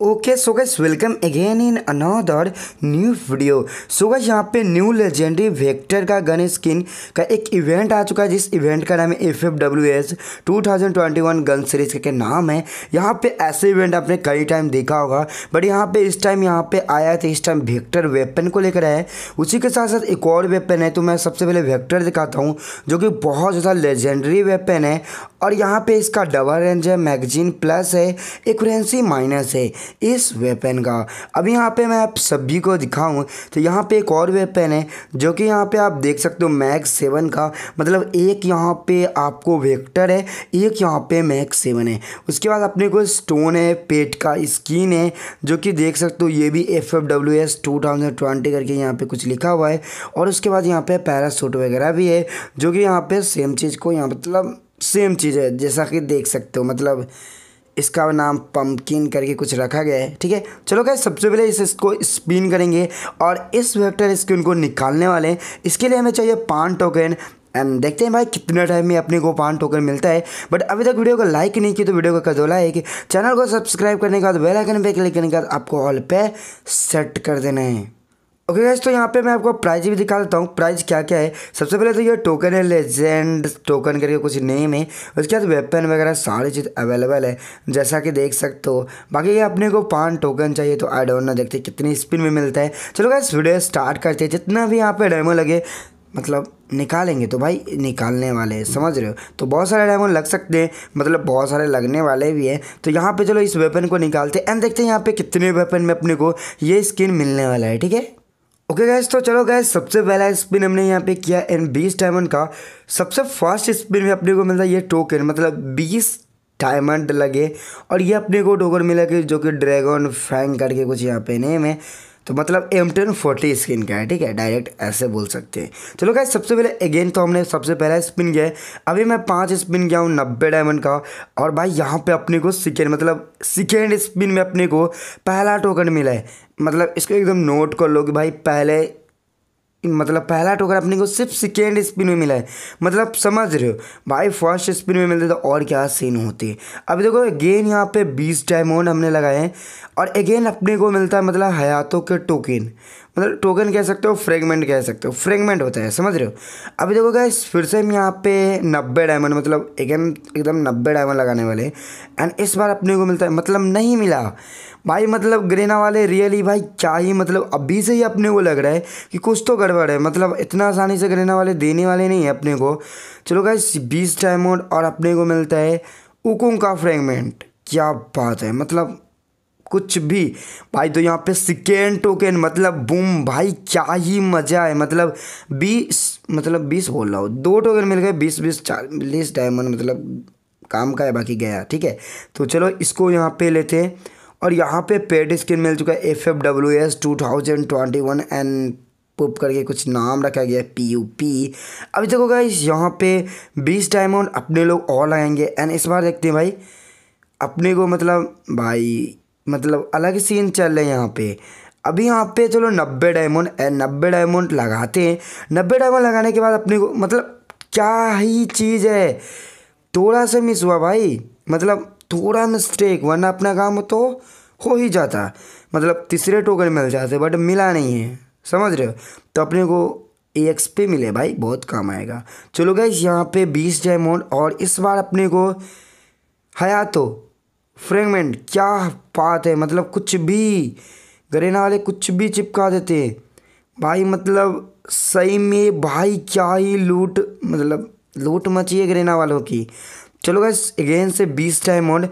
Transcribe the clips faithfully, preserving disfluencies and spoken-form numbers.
Okay so guys welcome again in another new video. So guys यहाँ पे new legendary vector का gun skin का एक event आ चुका है, जिस इवेंट का नाम है F F W S two thousand twenty one gun series के नाम है। यहाँ पे ऐसे इवेंट आपने कई टाइम देखा होगा, बट यहाँ पे इस टाइम यहाँ पे आया था, इस टाइम वेक्टर वेपन को लेकर आया है। उसी के साथ साथ एक और वेपन है, तो मैं सबसे पहले वेक्टर दिखाता हूँ जो कि बहुत ज़्यादा लेजेंडरी वेपन है। और यहाँ पे इसका डबल रेंज है, मैगजीन प्लस है, एक्यूरेंसी माइनस है इस वेपन का। अभी यहाँ पे मैं आप सभी को दिखाऊं तो यहाँ पे एक और वेपन है जो कि यहाँ पे आप देख सकते हो मैग सेवन का, मतलब एक यहाँ पे आपको वेक्टर है, एक यहाँ पे मैग सेवन है। उसके बाद अपने को स्टोन है, पेट का स्किन है जो कि देख सकते हो, ये भी F F W S two thousand twenty करके यहाँ पे कुछ लिखा हुआ है। और उसके बाद यहाँ पे पैरासूट वगैरह भी है जो कि यहाँ पे सेम चीज़ को यहाँ मतलब सेम चीज़ है जैसा कि देख सकते हो, मतलब इसका नाम पंपकिन करके कुछ रखा गया है। ठीक है, चलो गाइस सबसे पहले इस इसको स्पिन करेंगे और इस वेक्टर स्किन को निकालने वाले हैं। इसके लिए हमें चाहिए पाँच टोकन एंड देखते हैं भाई कितने टाइम में अपने को पाँच टोकन मिलता है। बट अभी तक वीडियो को लाइक नहीं की तो वीडियो को कर दो लाइक, चैनल को सब्सक्राइब करने के बाद बेल आइकन पे क्लिक करने के बाद आपको ऑल पे सेट कर देना है। ओके गाइस, तो यहाँ पे मैं आपको प्राइस भी दिखा देता हूँ, प्राइस क्या क्या है। सबसे पहले तो ये टोकन है, लेजेंड टोकन करके कुछ नेम है। उसके बाद वेपन वगैरह सारी चीज़ अवेलेबल है जैसा कि देख सकते हो। बाकी ये अपने को पाँच टोकन चाहिए, तो आई डोंट नो देखते कितनी स्पिन में मिलता है। चलो गाइस वीडियो स्टार्ट करते हैं। जितना भी यहाँ पे डेमो लगे मतलब निकालेंगे तो भाई निकालने वाले हैं, समझ रहे हो। तो बहुत सारे डायमंड लग सकते हैं, मतलब बहुत सारे लगने वाले भी हैं। तो यहाँ पे चलो इस वेपन को निकालते हैं एंड देखते हैं यहाँ पे कितने वेपन में अपने को ये स्किन मिलने वाला है। ठीक है, ओके गैस, तो चलो गैस सबसे पहला स्पिन हमने यहाँ पे किया एंड बीस डायमंड का। सबसे फर्स्ट स्पिन में अपने को मिलता है ये टोकन, मतलब बीस डायमंड लगे और ये अपने को टोकन मिला कि जो कि ड्रैगन फैंग करके कुछ यहाँ पे नेम है, तो मतलब एम टेन फोर्टी स्किन का है। ठीक है, डायरेक्ट ऐसे बोल सकते हैं। चलो गाइस सबसे पहले अगेन तो हमने सबसे पहला स्पिन किया है। अभी मैं पाँच स्पिन किया हूँ नब्बे डायमंड का। और भाई यहाँ पे अपने को सेकेंड मतलब सेकेंड स्पिन में अपने को पहला टोकन मिला है। मतलब इसको एकदम नोट कर लो कि भाई पहले मतलब पहला टोकन अपने को सिर्फ सेकेंड स्पिन में मिला है, मतलब समझ रहे हो भाई। फर्स्ट स्पिन में मिलते तो और क्या सीन होती। अभी देखो अगेन यहाँ पे बीस डायमंड हमने लगाए हैं और अगेन अपने को मिलता है मतलब हयातों के टोकन, मतलब टोकन कह सकते हो, फ्रेगमेंट कह सकते हो, फ्रेगमेंट होता है, समझ रहे हो। अभी देखो गाइस फिर से हम यहाँ पे नब्बे डायमंड मतलब अगेन एकदम नब्बे डायमंड लगाने वाले एंड इस बार अपने को मिलता है मतलब नहीं मिला भाई, मतलब ग्रेना वाले रियली भाई क्या ही, मतलब अभी से ही अपने को लग रहा है कि कुछ तो गड़बड़ है, मतलब इतना आसानी से ग्रेना वाले देने वाले नहीं है अपने को। चलो गाइस बीस डायमंड और अपने को मिलता है उकुंग का फ्रेगमेंट, क्या बात है, मतलब कुछ भी भाई। तो यहाँ पे सेकेंड टोकन मतलब बूम भाई, क्या ही मज़ा है। मतलब बीस मतलब बीस बोल रहा हूँ, दो टोकन मिल गए, बीस बीस चालीस डायमंड, मतलब काम का है, बाकी गया। ठीक है, तो चलो इसको यहाँ पे लेते हैं। और यहाँ पे पेड स्किन मिल चुका है F F W S two thousand twenty one and पुप करके कुछ नाम रखा गया है, पी यू पी। अभी देखो गाइस यहाँ पे बीस डायमंड अपने लोग और लगाएंगे एंड इस बार देखते हैं भाई अपने को मतलब भाई मतलब अलग सीन चल रहे हैं यहाँ पे। अभी यहाँ पे चलो नब्बे डायमंड एंड नब्बे डायमंड लगाते हैं। नब्बे डायमंड लगाने के बाद अपने को मतलब क्या ही चीज़ है, थोड़ा सा मिस हुआ भाई, मतलब थोड़ा मिस्टेक, वरना अपना काम तो हो ही जाता, मतलब तीसरे टोकन मिल जाते, बट मिला नहीं है, समझ रहे हो। तो अपने को ए एक्स पे मिले भाई, बहुत काम आएगा। चलो गाइस यहाँ पे बीस डायमंड और इस बार अपने को हयातो फ्रेगमेंट, क्या बात है, मतलब कुछ भी गरेना वाले कुछ भी चिपका देते भाई, मतलब सही में भाई क्या ही लूट, मतलब लूट मची है गरेना वालों की। चलो गाइस अगेन से बीस डायमंड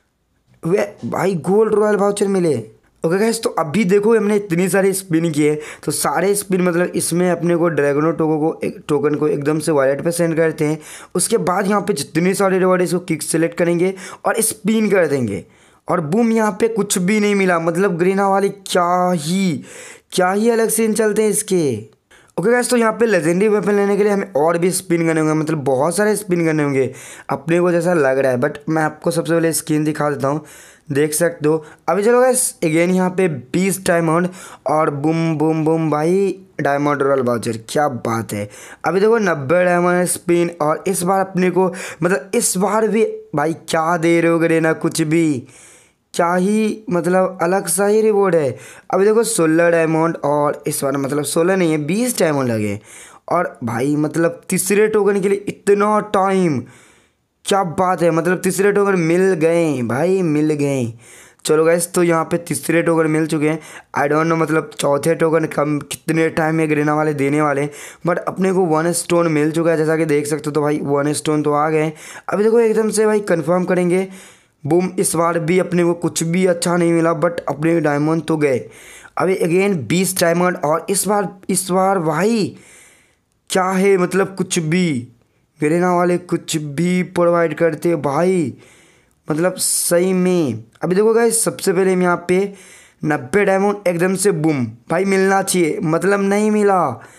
वे भाई गोल्ड रॉयल वाउचर मिले। ओके गाइस, तो अभी देखो हमने इतनी सारी स्पिन किए, तो सारे स्पिन मतलब इसमें अपने को ड्रैगनो टोको को एक टोकन को एकदम से वॉलेट पे सेंड करते हैं। उसके बाद यहाँ पे जितने सारे रिवॉर्ड इसको किक सेलेक्ट करेंगे और स्पिन कर देंगे और बूम यहाँ पे कुछ भी नहीं मिला, मतलब ग्रीना वाले क्या ही क्या ही अलग सीन चलते हैं इसके। ओके गाइस, तो यहाँ पे लेजेंडरी वेपन लेने के लिए हमें और भी स्पिन करने होंगे, मतलब बहुत सारे स्पिन करने होंगे अपने को जैसा लग रहा है। बट मैं आपको सबसे पहले स्किन दिखा देता हूँ, देख सकते हो। अभी चलो गाइस अगेन यहाँ पे बीस डायमंड और बूम बूम बूम भाई डायमंड रॉयल वाउचर, क्या बात है। अभी देखो नब्बे डायमंड स्पिन और इस बार अपने को मतलब इस बार भी भाई क्या दे रहे हो गरेना, कुछ भी क्या ही मतलब अलग सा ही रिवॉर्ड है। अभी देखो सोलह डायमंड और इस बार मतलब सोलह नहीं है बीस डायमंड लगे। और भाई मतलब तीसरे टोकन के लिए इतना टाइम, क्या बात है। मतलब तीसरे टोकन मिल गए भाई, मिल गए। चलो गाइस, तो यहाँ पे तीसरे टोकन मिल चुके हैं। आई डोंट नो मतलब चौथे टोकन कम कितने टाइम में गिरने वाले देने वाले, बट अपने को वन स्टोन मिल चुका है जैसा कि देख सकते हो। तो भाई वन स्टोन तो आ गए। अभी देखो एकदम से भाई कंफर्म करेंगे। बूम, इस बार भी अपने को कुछ भी अच्छा नहीं मिला, बट अपने डायमंड तो गए। अभी अगेन बीस डायमंड और इस बार इस बार भाई क्या है मतलब कुछ भी गिरना वाले कुछ भी प्रोवाइड करते भाई, मतलब सही में। अभी देखो गाइस, सबसे पहले हम यहाँ पे नब्बे डायमंड एकदम से बूम भाई मिलना चाहिए, मतलब नहीं मिला।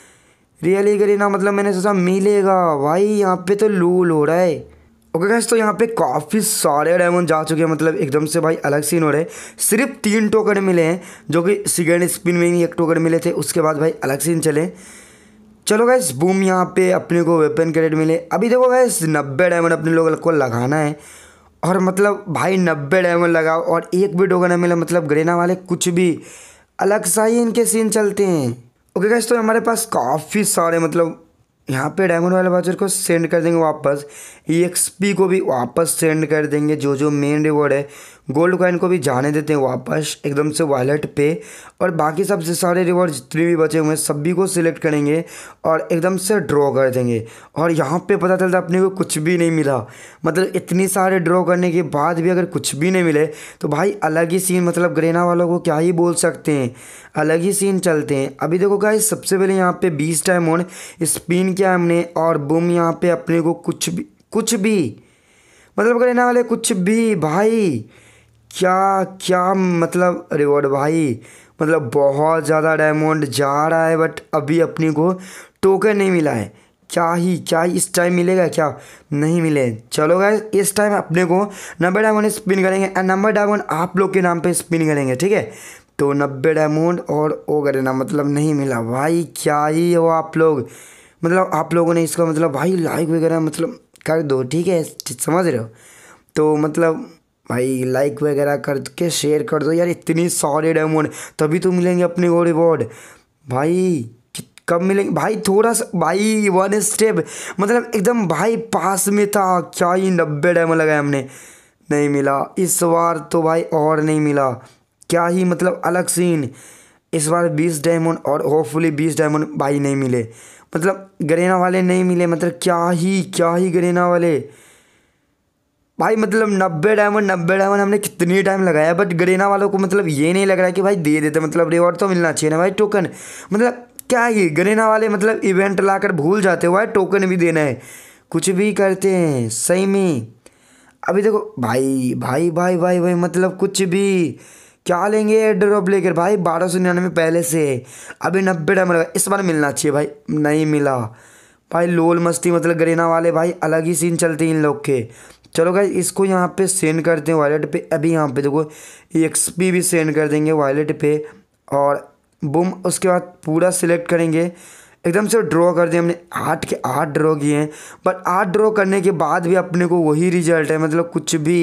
रियली करीना मतलब मैंने सोचा मिलेगा भाई, यहाँ पे तो लूल हो रहा है। ओके गाइस, तो यहाँ पे काफ़ी सारे डायमंड जा चुके हैं, मतलब एकदम से भाई अलग सीन हो रहा है। सिर्फ तीन टोकन मिले हैं, जो कि सेकेंड स्पिन में ही एक टोकन मिले थे, उसके बाद भाई अलग सीन चले। चलो गाइस, बूम, यहाँ पे अपने को वेपन क्रेडिट मिले। अभी देखो गाइस, नब्बे डायमंड अपने लोगों को लगाना है। और मतलब भाई नब्बे डायमंड लगाओ और एक भी टोकन मिले, मतलब गरीना वाले कुछ भी अलग सा ही इनके सीन चलते हैं। ओके गाइस, तो हमारे पास काफ़ी सारे मतलब यहाँ पे डायमंड वाले वाचर को सेंड कर देंगे वापस, ईएक्सपी को भी वापस सेंड कर देंगे, जो जो मेन रिवॉर्ड है। गोल्ड कॉइन को भी जाने देते हैं वापस एकदम से वॉलेट पे। और बाकी सबसे सारे रिवॉर्ड जितने भी बचे हुए हैं सभी को सिलेक्ट करेंगे और एकदम से ड्रॉ कर देंगे। और यहाँ पे पता चलता अपने को कुछ भी नहीं मिला, मतलब इतनी सारे ड्रॉ करने के बाद भी अगर कुछ भी नहीं मिले तो भाई अलग ही सीन, मतलब गरीना वालों को क्या ही बोल सकते हैं, अलग ही सीन चलते हैं। अभी देखो गाइस, सबसे पहले यहाँ पे बीस डायमंड स्पिन किया हमने और बूम, यहाँ पे अपने को कुछ भी कुछ भी मतलब गरीना वाले कुछ भी भाई, क्या क्या मतलब रिवॉर्ड भाई, मतलब बहुत ज़्यादा डायमंड जा रहा है, बट अभी अपने को टोकन नहीं मिला है। क्या ही क्या ही इस टाइम मिलेगा, क्या नहीं मिले। चलो गाइस, इस टाइम अपने को नब्बे डायमंड स्पिन करेंगे एंड नब्बे डायमंड आप लोग के नाम पे स्पिन करेंगे, ठीक है। तो नब्बे डायमंड और वो करना मतलब नहीं मिला भाई, क्या ही हो आप लोग, मतलब आप लोगों ने इसका मतलब भाई लाइक वगैरह मतलब कर दो, ठीक है, समझ रहे हो। तो मतलब भाई लाइक वगैरह करके शेयर कर दो यार, इतनी सारे डायमंड तभी तो मिलेंगे अपने को रिवॉर्ड भाई। कब मिलेंगे भाई, थोड़ा सा भाई वन स्टेप मतलब एकदम भाई पास में था। क्या ही नब्बे डायमंड लगाए हमने, नहीं मिला इस बार तो भाई, और नहीं मिला। क्या ही मतलब अलग सीन, इस बार बीस डायमंड और होपफुली बीस डायमंड भाई नहीं मिले, मतलब गरीना वाले नहीं मिले, मतलब क्या ही क्या ही गरीना वाले भाई, मतलब नब्बे डायमंड नब्बे डायमंड हमने कितनी टाइम लगाया, बट गरीना वालों को मतलब ये नहीं लग रहा है कि भाई दे देते, मतलब रिवॉर्ड तो मिलना चाहिए ना भाई, टोकन। मतलब क्या ये गरीना वाले मतलब इवेंट लाकर भूल जाते हो भाई, टोकन भी देना है, कुछ भी करते हैं सही में। अभी देखो भाई भाई भाई भाई भाई मतलब कुछ भी क्या लेंगे एयर ड्रॉप लेकर भाई, बारह सौ निन्यानवे पहले से, अभी नब्बे डायमंड लगा, इस बार मिलना चाहिए भाई, नहीं मिला भाई। लोल मस्ती मतलब गरीना वाले भाई अलग ही सीन चलते हैं इन लोग के। चलो गाइस, इसको यहाँ पे सेंड करते हैं वॉलेट पे। अभी यहाँ पे देखो एक्सपी भी सेंड कर देंगे वॉलेट पे और बूम, उसके बाद पूरा सिलेक्ट करेंगे, एकदम से ड्रॉ कर दिए हमने। आठ के आठ ड्रॉ किए हैं, बट आठ ड्रॉ करने के बाद भी अपने को वही रिजल्ट है, मतलब कुछ भी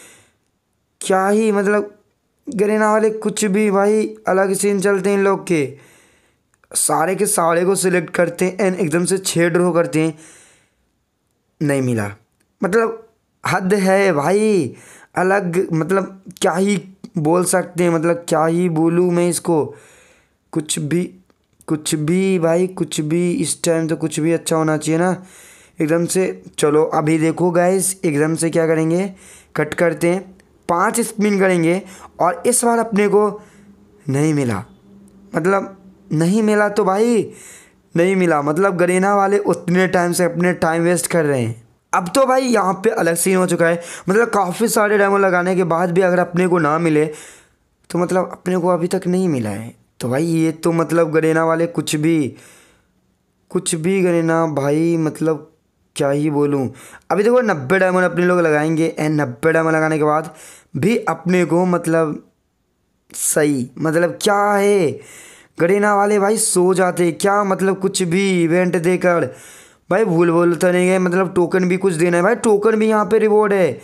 क्या ही मतलब गरीना वाले कुछ भी भाई अलग सीन चलते हैं इन लोग के। सारे के सारे को सिलेक्ट करते हैं एंड एकदम से छः ड्रॉ करते हैं, नहीं मिला, मतलब हद है भाई, अलग मतलब क्या ही बोल सकते हैं, मतलब क्या ही बोलूँ मैं इसको, कुछ भी कुछ भी भाई कुछ भी। इस टाइम तो कुछ भी अच्छा होना चाहिए ना एकदम से। चलो अभी देखो गाइस, एकदम से क्या करेंगे, कट करते हैं, पांच स्पिन करेंगे और इस बार अपने को नहीं मिला, मतलब नहीं मिला तो भाई नहीं मिला, मतलब गरीना वाले उतने टाइम से अपने टाइम वेस्ट कर रहे हैं। अब तो भाई यहाँ पे अलग सीन हो चुका है, मतलब काफ़ी सारे डायमंड लगाने के बाद भी अगर अपने को ना मिले तो मतलब अपने को अभी तक नहीं मिला है। तो भाई ये तो मतलब गरीना वाले कुछ भी कुछ भी गरीना भाई, मतलब क्या ही बोलूँ। अभी देखो नब्बे डायमंड अपने लोग लगाएंगे एंड नब्बे डायमंड लगाने के बाद भी अपने को मतलब सही, मतलब क्या है गरीना वाले भाई सो जाते क्या, मतलब कुछ भी इवेंट देकर भाई भूल भूल तो नहीं गए, मतलब टोकन भी कुछ देना है भाई, टोकन भी यहाँ पे रिवॉर्ड है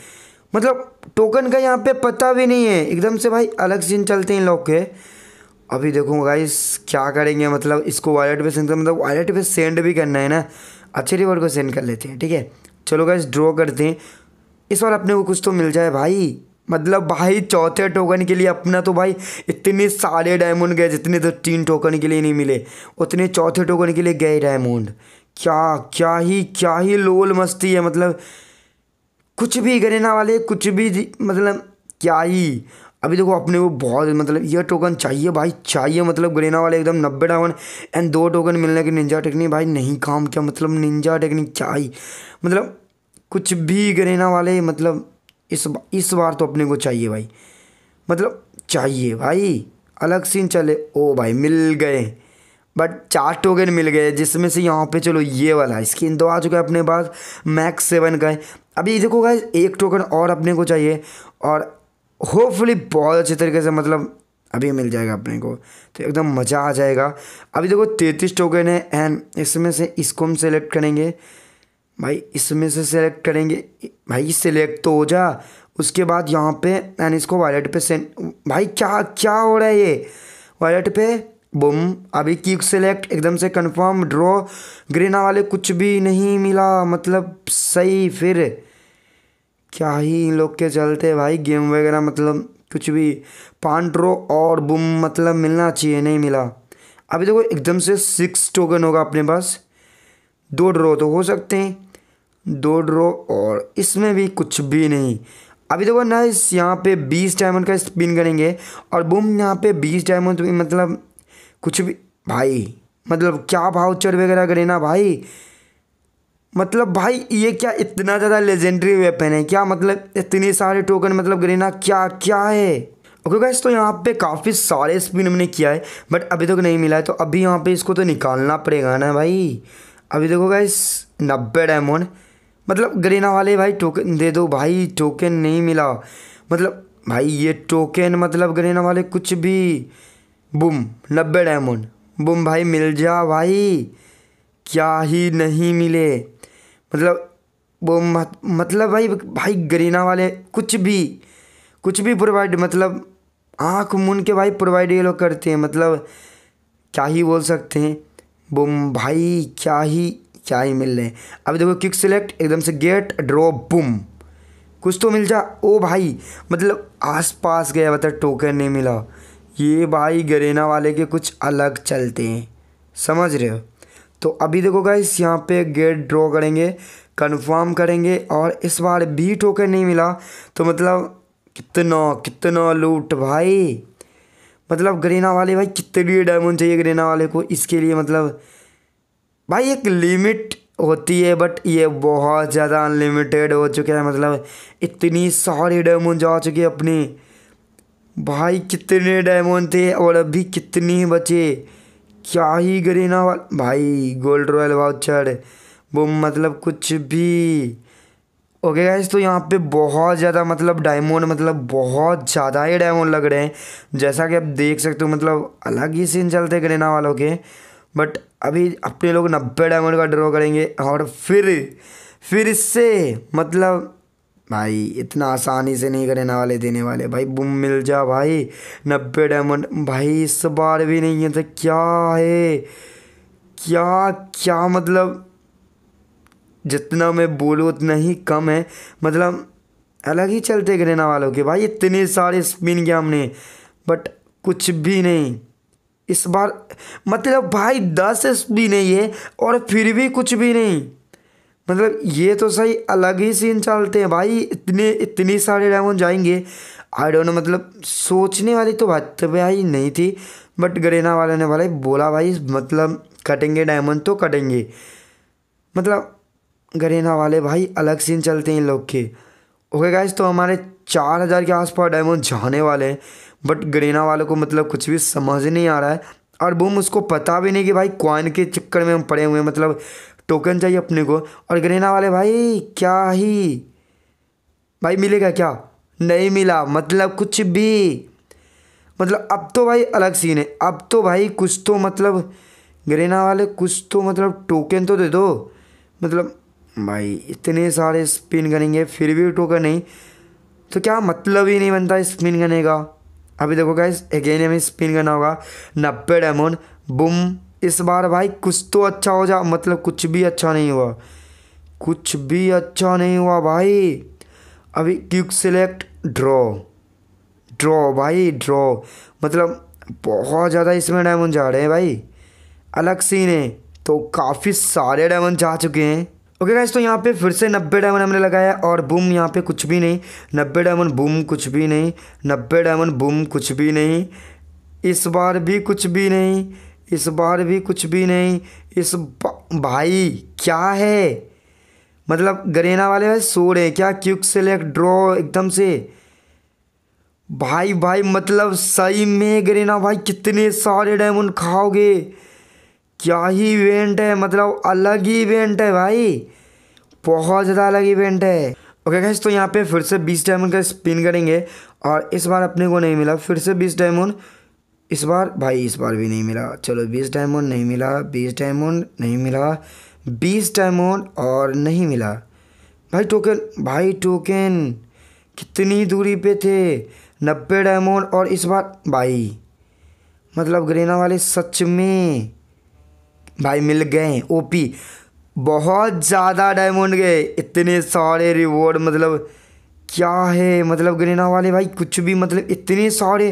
मतलब टोकन का यहाँ पे पता भी नहीं है, एकदम से भाई अलग सीन चलते हैं लोग के। अभी देखो गाइस क्या करेंगे, मतलब इसको वॉलेट पे सेंड, मतलब वॉलेट पे सेंड भी करना है ना, अच्छे रिवॉर्ड को सेंड कर लेते हैं। ठीक है चलो गाइस ड्रॉ करते हैं, इस बार अपने को कुछ तो मिल जाए भाई। मतलब भाई चौथे टोकन के लिए अपना तो भाई इतने सारे डायमंड गए, जितने तो तीन टोकन के लिए नहीं मिले उतने चौथे टोकन के लिए गए डायमंड। क्या क्या ही क्या ही लोल मस्ती है, मतलब कुछ भी गरेना वाले कुछ भी जी- मतलब क्या ही। अभी देखो अपने को बहुत मतलब ये टोकन चाहिए भाई चाहिए, मतलब गरेना वाले एकदम नब्बे डायमंड एंड दो टोकन मिलने की निंजा टेक्निक भाई नहीं काम क्या, मतलब निंजा टेक्निक चाहिए, मतलब कुछ भी गरेना वाले, मतलब इस इस बार तो अपने को चाहिए भाई, मतलब चाहिए भाई अलग सीन चले। ओ भाई मिल गए, बट चार टोकन मिल गए जिसमें से यहाँ पे चलो ये वाला स्किन तो आ चुका है अपने पास, मैक्स सेवन का है। अभी देखो गाइस एक टोकन और अपने को चाहिए और होपफुली बहुत अच्छे तरीके से मतलब अभी मिल जाएगा अपने को, तो एकदम मज़ा आ जाएगा। अभी देखो तैंतीस टोकन है एंड इसमें से इसको हम सेलेक्ट करेंगे भाई, इसमें से सेलेक्ट करेंगे भाई, सिलेक्ट तो हो जा, उसके बाद यहाँ पे एंड इसको वॉलेट पे सेंड। भाई क्या क्या हो रहा है ये, वॉलेट पे बुम, अभी क्विक सेलेक्ट एकदम से कंफर्म ड्रॉ, ग्रेना वाले कुछ भी नहीं मिला, मतलब सही। फिर क्या ही इन लोग के चलते भाई गेम वगैरह, मतलब कुछ भी पान ड्रॉ और बुम, मतलब मिलना चाहिए नहीं मिला। अभी देखो एकदम से सिक्स टोकन होगा अपने पास, दो ड्रॉ तो हो सकते हैं, दो ड्रॉ और इसमें भी कुछ भी नहीं। अभी देखो ना इस यहाँ पे बीस डायमंड का स्पिन करेंगे और बुम यहाँ पे बीस डायमंड, मतलब कुछ भी भाई, मतलब क्या वाउचर वगैरह करे ना भाई, मतलब भाई ये क्या इतना ज़्यादा लेजेंडरी वेपन है क्या, मतलब इतने सारे टोकन मतलब गरेना क्या क्या है। ओके गाइस तो यहाँ पे काफ़ी सारे स्पिन हमने किया है बट अभी तक नहीं मिला है, तो अभी यहाँ पे इसको तो निकालना पड़ेगा ना भाई। अभी देखो गाइस नब्बे डायमंड, मतलब गरेना वाले भाई टोकन दे दो भाई, टोकन नहीं मिला, मतलब भाई ये टोकन मतलब गरेना वाले कुछ भी। बुम नब्बे डायमंड, बुम भाई मिल जा भाई, क्या ही नहीं मिले, मतलब वो मत, मतलब भाई भाई गरेना वाले कुछ भी कुछ भी प्रोवाइड, मतलब आँख मूंद के भाई प्रोवाइड ये लोग करते हैं, मतलब क्या ही बोल सकते हैं। बुम भाई क्या ही क्या ही मिल रहे हैं। अभी देखो क्विक सेलेक्ट एकदम से गेट ड्रॉ बुम, कुछ तो मिल जा। ओ भाई मतलब आस पास गया बता टोकन नहीं मिला, ये भाई गरेना वाले के कुछ अलग चलते हैं, समझ रहे हो। तो अभी देखो गाइस यहाँ पे गेट ड्रॉ करेंगे, कंफर्म करेंगे और इस बार भी टोकन नहीं मिला, तो मतलब कितना कितना लूट भाई, मतलब गरेना वाले भाई कितने डायमंड चाहिए गरेना वाले को इसके लिए, मतलब भाई एक लिमिट होती है बट ये बहुत ज़्यादा अनलिमिटेड हो चुका है, मतलब इतनी सारी डायमंड जा चुकी है अपनी भाई, कितने डायमंड थे और अभी कितनी बचे, क्या ही गरेना वाला भाई। गोल्ड रॉयल वाउचर वो मतलब कुछ भी। ओके गाइस तो यहाँ पे बहुत ज़्यादा मतलब डायमंड, मतलब बहुत ज़्यादा ही डायमंड लग रहे हैं, जैसा कि आप देख सकते हो, मतलब अलग ही सीन चलते गरेना वालों के। बट अभी अपने लोग नब्बे डायमंड का ड्रॉ करेंगे और फिर फिर इससे मतलब भाई इतना आसानी से नहीं गरेना वाले देने वाले भाई। बुम मिल जा भाई नब्बे डायमंड भाई, इस बार भी नहीं है तो क्या है क्या क्या, मतलब जितना मैं बोलूँ उतना ही कम है, मतलब अलग ही चलते गरेना वालों के भाई। इतने सारे स्पिन किया हमने बट कुछ भी नहीं इस बार, मतलब भाई दस स्पिन नहीं है और फिर भी कुछ भी नहीं, मतलब ये तो सही अलग ही सीन चलते हैं भाई। इतने इतनी सारे डायमंड जाएंगे आई डोंट नो, मतलब सोचने वाली तो बात तो भाई नहीं थी बट गरेना वाले ने भाई बोला भाई मतलब कटेंगे डायमंड तो कटेंगे, मतलब गरेना वाले भाई अलग सीन चलते हैं इन लोग के। ओके गाइस तो हमारे चार हज़ार के आसपास डायमंड जाने वाले हैं बट गरेना वालों को मतलब कुछ भी समझ नहीं आ रहा है और बुम उसको पता भी नहीं कि भाई कॉइन के चक्कर में हम पड़े हुए हैं, मतलब टोकन चाहिए अपने को। और गरेना वाले भाई क्या ही भाई मिलेगा क्या, नहीं मिला, मतलब कुछ भी, मतलब अब तो भाई अलग सीन है, अब तो भाई कुछ तो मतलब गरेना वाले कुछ तो मतलब टोकन तो दे दो, मतलब भाई इतने सारे स्पिन करेंगे फिर भी टोकन नहीं, तो क्या मतलब ही नहीं बनता स्पिन करने का। अभी देखो गाइस अगेन हमें स्पिन करना होगा नब्बे डायमंड। बुम, इस बार भाई कुछ तो अच्छा हो जा, मतलब कुछ भी अच्छा नहीं हुआ, कुछ भी अच्छा नहीं हुआ भाई। अभी क्विक सिलेक्ट ड्रॉ, ड्रॉ भाई ड्रॉ, मतलब बहुत ज़्यादा इसमें डायमंड जा रहे हैं भाई, अलग सीन है। तो काफ़ी सारे डायमंड जा चुके हैं। ओके गाइस, तो यहाँ पे फिर से नब्बे डायमंड हमने लगाया और बूम यहाँ पे कुछ भी नहीं, नब्बे डायमंड बूम कुछ भी नहीं, नब्बे डायमंड बूम कुछ भी नहीं, इस बार भी कुछ भी नहीं, इस बार भी कुछ भी नहीं, इस भाई क्या है, मतलब गरेना वाले भाई सो रहे हैं क्या। क्विक सेलेक्ट ड्रॉ एकदम से भाई, भाई मतलब सही में गरेना भाई कितने सारे डायमंड खाओगे, क्या ही इवेंट है, मतलब अलग ही इवेंट है भाई, बहुत ज़्यादा अलग इवेंट है। ओके गाइस, तो यहाँ पे फिर से बीस डायमंड का स्पिन करेंगे और इस बार अपने को नहीं मिला, फिर से बीस डायमंड, इस बार भाई इस बार भी नहीं मिला। चलो बीस डायमंड नहीं मिला, बीस डायमंड नहीं मिला, बीस डायमंड और नहीं मिला भाई। टोकन, भाई टोकन कितनी दूरी पे थे, नब्बे डायमंड और इस बार भाई, मतलब गरेना वाले सच में भाई मिल गए ओपी, बहुत ज़्यादा डायमंड गए, इतने सारे रिवॉर्ड, मतलब क्या है, मतलब गरेना वाले भाई कुछ भी, मतलब इतने सारे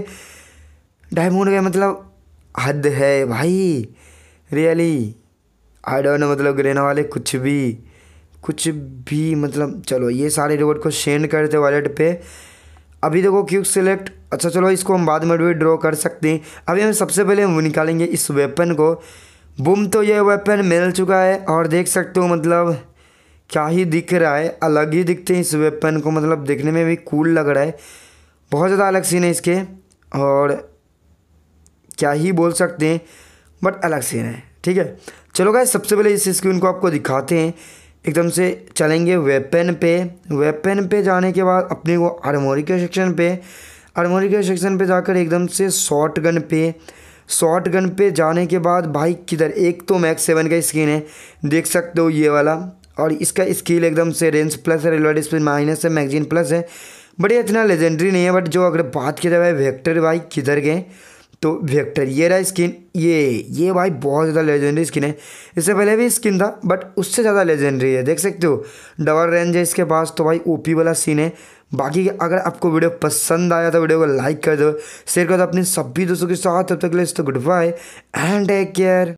डायमंड गए, मतलब हद है भाई, रियली आई डोंट नो, मतलब गरेना वाले कुछ भी कुछ भी, मतलब चलो ये सारे रिवॉर्ड को सेंड करते वॉलेट पे। अभी देखो क्विक सिलेक्ट, अच्छा चलो इसको हम बाद में भी ड्रॉ कर सकते हैं। अभी हम सबसे पहले हम निकालेंगे इस वेपन को। बूम, तो ये वेपन मिल चुका है और देख सकते हो मतलब क्या ही दिख रहा है, अलग ही दिखते हैं इस वेपन को, मतलब देखने में भी कूल लग रहा है, बहुत ज़्यादा अलग सीन है इसके, और क्या ही बोल सकते हैं, बट अलग सीन है। ठीक है, चलो गाइस सबसे पहले इस स्क्रीन को आपको दिखाते हैं। एकदम से चलेंगे वेपन पे, वेपन पे जाने के बाद अपने को आर्मोरी के सेक्शन पे, आर्मोरी के सेक्शन पे जाकर एकदम से शॉर्ट गन पे, शॉर्ट गन पे जाने के बाद भाई किधर, एक तो मैक्स सेवन का स्किन है देख सकते हो ये वाला, और इसका स्किल एकदम से रेंज प्लस है, रिलोड स्पीड माइनस है, मैगजीन प्लस है, बट ये इतना लेजेंडरी नहीं है। बट जो अगर बात की जाए भाई वेक्टर भाई किधर गए, तो वेक्टर ये रहा स्किन, ये ये भाई बहुत ज़्यादा लेजेंडरी स्किन है, इससे पहले भी स्किन था बट उससे ज़्यादा लेजेंडरी है, देख सकते हो डबल रेंज है इसके पास, तो भाई ओपी वाला सीन है। बाकी अगर आपको वीडियो पसंद आया तो वीडियो को लाइक कर दो, शेयर कर दो अपने सभी दोस्तों के साथ। तब तक के लिए goodbye and take care.